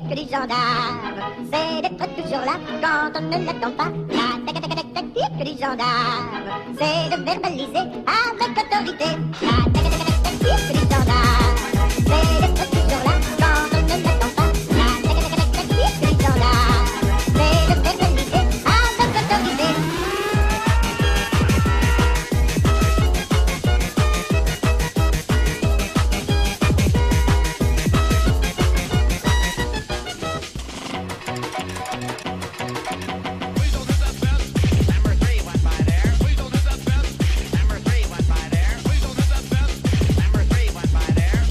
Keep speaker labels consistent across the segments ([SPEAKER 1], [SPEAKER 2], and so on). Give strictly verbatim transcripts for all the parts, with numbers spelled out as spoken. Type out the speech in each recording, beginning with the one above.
[SPEAKER 1] tactique du gendarme, c'est d'être toujours là quand on ne l'attend pas. La tac tac tac tactique du gendarme, c'est de verbaliser avec autorité. La tac tac tac tactique du gendarme, c'est d'être toujours là quand on ne l'attend pas. La tac tac tac tactique du gendarme, c'est de verbaliser avec autorité.
[SPEAKER 2] Number three went by there.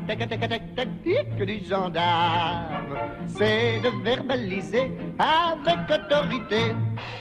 [SPEAKER 2] tac tac tac tac tic du gendarme, c'est de verbaliser avec autorité